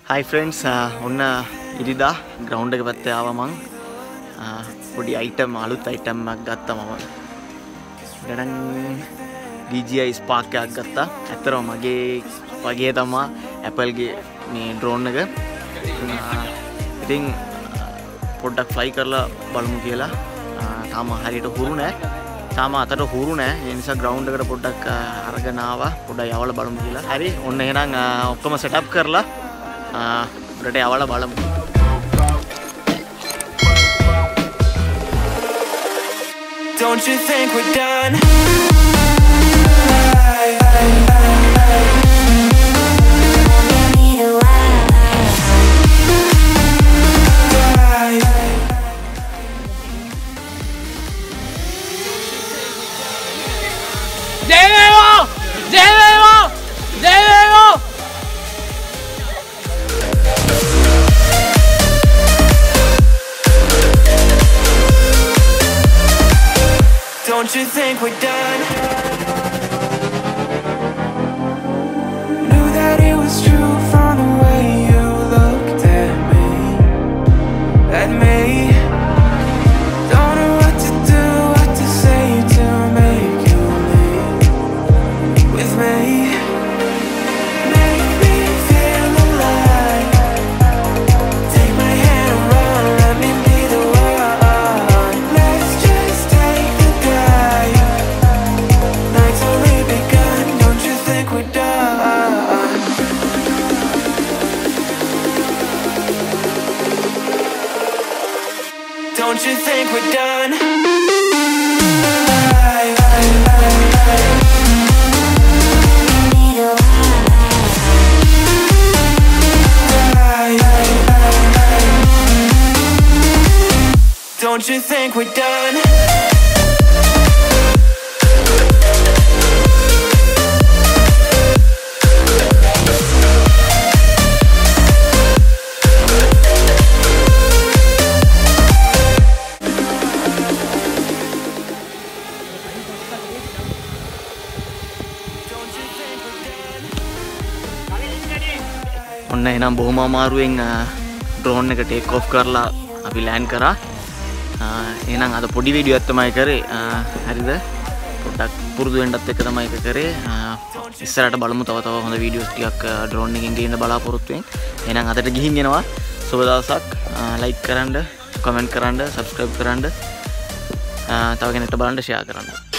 Hi friends, ඔන්න ඉරිදා ground එක පැත්තේ ආවා මං. පොඩි item අලුත් item එකක් ගත්තා මම. ගණන් DJI Spark එකක් ගත්තා. ඇත්තටම මගේ වගේ තමයි Apple ගේ මේ drone එක. ඉතින් පොඩ්ඩක් fly කරලා බලමු කියලා. තාම හරියට හුරු නෑ. තාම අතට හුරු නෑ. ඒ නිසා ග්‍රවුන්ඩ් එකට පොඩ්ඩක් අරගෙන ආවා. පොඩ්ඩක් යවලා බලමු කියලා. හරි. ඔන්න එහෙනම් ඔක්කොම setup කරලා උඩට යවලා බලමු. Don't you think we're done? Don't you think we're done? Knew that it was true from the way you looked at me. Don't know what to do, what to say to make you leave with me. Make me feel alive. Take my hand and run, let me be the one. Let's just take the drive. Night's only begun, don't you think we're done? Don't you think we're done? Don't you think we're done? ඔන්න එහෙනම් බොහොම අමාරුවෙන් drone එක take of කරලා අපි land කරා. එහෙනම් අද පොඩි වීඩියෝවක් තමයි කරේ. හරිද? පොඩ්ඩක් පුරුදු වෙන්නත් එක තමයි එක කරේ. ඉස්සරහට බලමු තව හොඳ වීඩියෝස් ටිකක් ඩ්‍රෝන් එකෙන් ගේන්න බලාපොරොත්තු වෙමින්. එහෙනම් අදට ගිහින් එනවා. සුබ දවසක්. ලයික් කරන්න, කමෙන්ට් කරන්න, සබ්ස්ක්‍රයිබ් කරන්න. තව කෙනෙක්ට බලන්න ෂෙයා කරන්න.